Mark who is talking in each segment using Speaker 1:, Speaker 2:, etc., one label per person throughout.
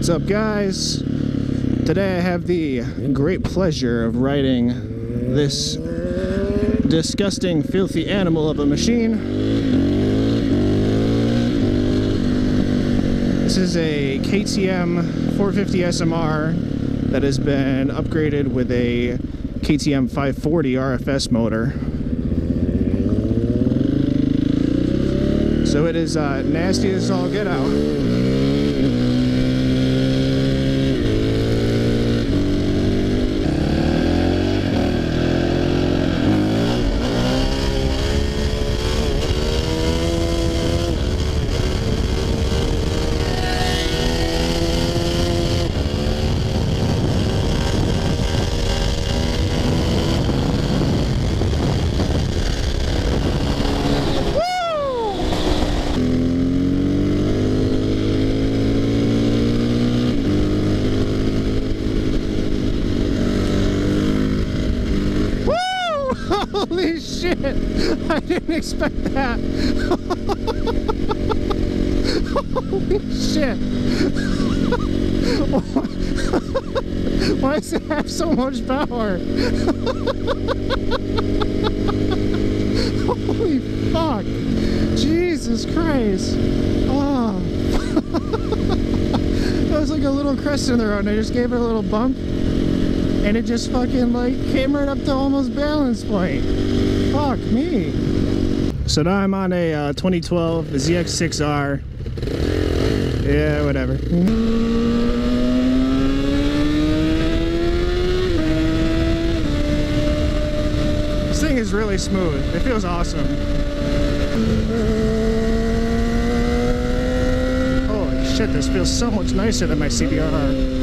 Speaker 1: What's up, guys? Today I have the great pleasure of riding this disgusting, filthy animal of a machine. This is a KTM 450 SMR that has been upgraded with a KTM 540 RFS motor. So it is nasty as all get out. Holy shit! I didn't expect that! Holy shit! Why does it have so much power? Holy fuck! Jesus Christ! Oh! That was like a little crest in the road and I just gave it a little bump. And it just fucking like came right up to almost balance point. Fuck me. So now I'm on a 2012 ZX6R. Yeah, whatever. This thing is really smooth. It feels awesome. Holy shit, this feels so much nicer than my CBR.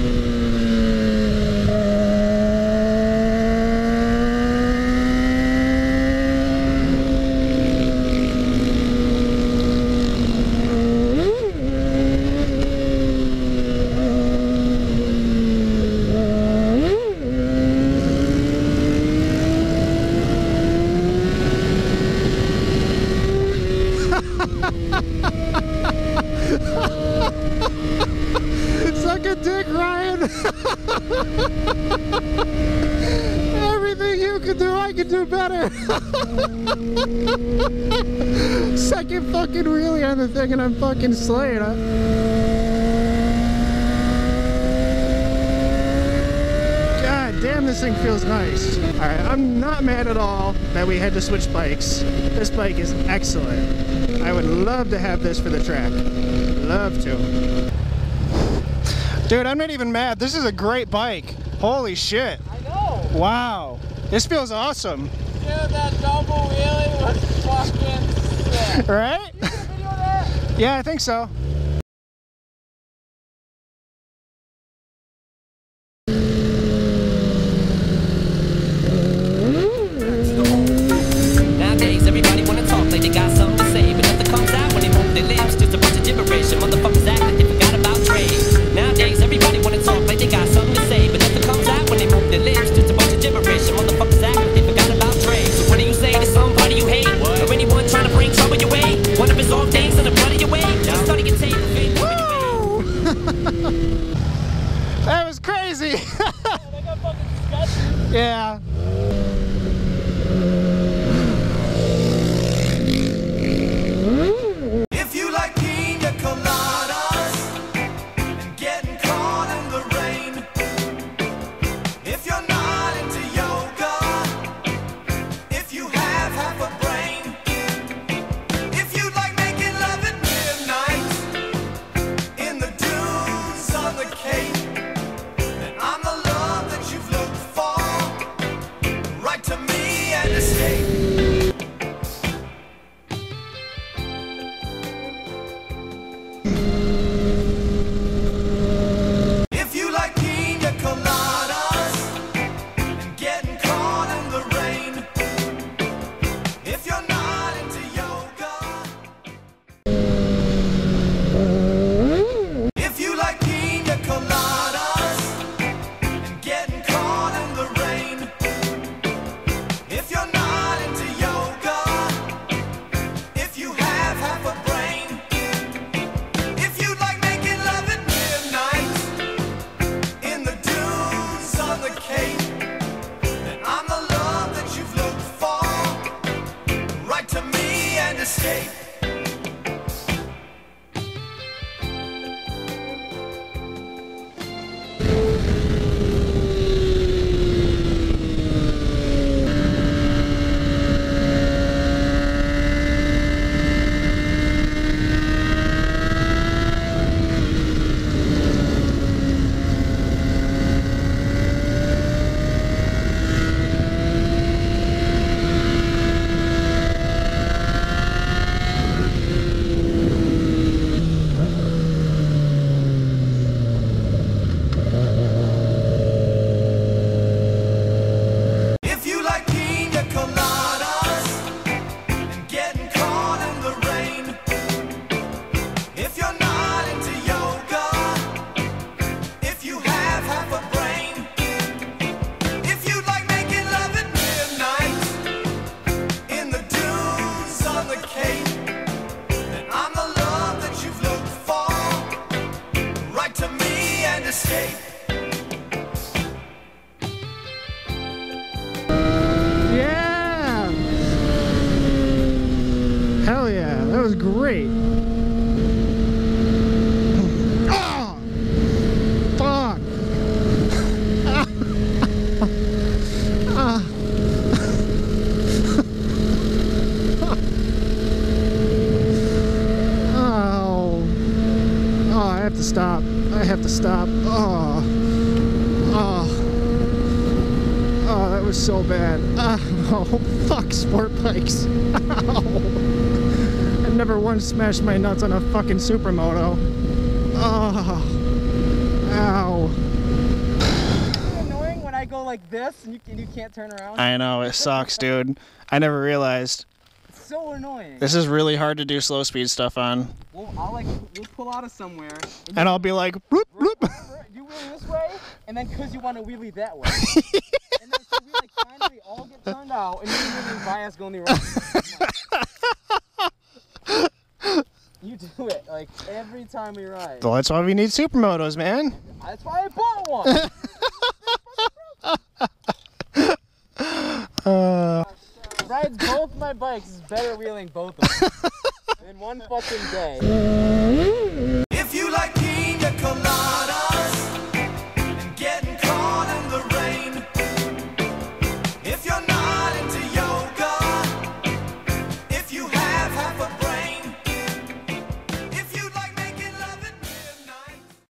Speaker 1: Suck a dick, Ryan. Everything you can do, I can do better. Second fucking wheelie on the thing and I'm fucking slaying it. God damn, this thing feels nice. Alright, I'm not mad at all that we had to switch bikes. This bike is excellent. I would love to have this for the track. Love to. Dude, I'm not even mad. This is a great bike. Holy shit.
Speaker 2: I know.
Speaker 1: Wow. This feels awesome.
Speaker 2: Dude, that double wheelie was fucking sick.
Speaker 1: Right?
Speaker 2: You get a video of that?
Speaker 1: Yeah, I think so.
Speaker 3: Nowadays, everybody wanna talk like they got something to say, but nothing comes out when they move their lips. Just a bunch of gibberish, and motherfuckers act like they forgot about trade. Nowadays, everybody wanna talk like they got something to say, but nothing comes out when they move their lips. Just a bunch of gibberish, and motherfuckers act like they forgot about trade. So what do you say to somebody you hate, or anyone trying to bring trouble your way? One of his off days in the blood of your way. Just study your tape.
Speaker 1: That was crazy.
Speaker 2: That got fucking disgusting.
Speaker 1: Yeah.
Speaker 4: If you like pina coladas and getting caught in the rain, if you're not into yoga, if you have half a brain, if you like making love at midnight in the dunes on the Cape, then I'm the love that you've looked for.
Speaker 1: have to stop. I have to stop. Oh. Oh. Oh, that was so bad. Oh, fuck sport bikes. Ow. I've never once smashed my nuts on a fucking Supermoto. Oh. Ow.
Speaker 2: Annoying when I go like this and you can't turn around.
Speaker 1: I know, it sucks, dude. I never realized.
Speaker 2: It's so annoying.
Speaker 1: This is really hard to do slow speed stuff on.
Speaker 2: We'll pull out of somewhere.
Speaker 1: And I'll be like, bloop, bloop.
Speaker 2: You wheelie this way, and then because you want to wheelie that way. And then so we like finally all get turned out, and you wheelie by us going the wrong way. You do it like every time we ride.
Speaker 1: Well, that's why we need Supermotos, man.
Speaker 2: That's why I bought one. Rides both my bikes is better wheeling both of them in one fucking day.